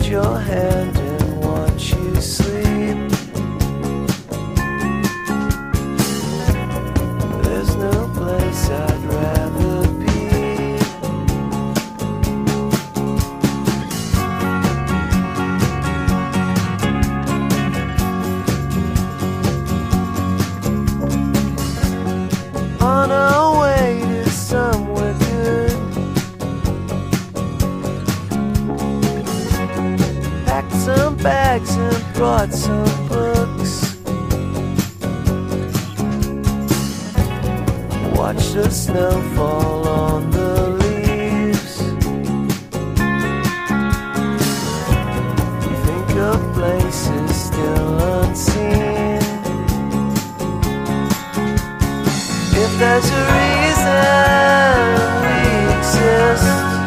your hand and watch you sleep. There's no place I'd rather be. On our way to somewhere good, packed some bags and brought some books. Watch the snow fall on the leaves. Think of places still unseen. If there's a reason we exist,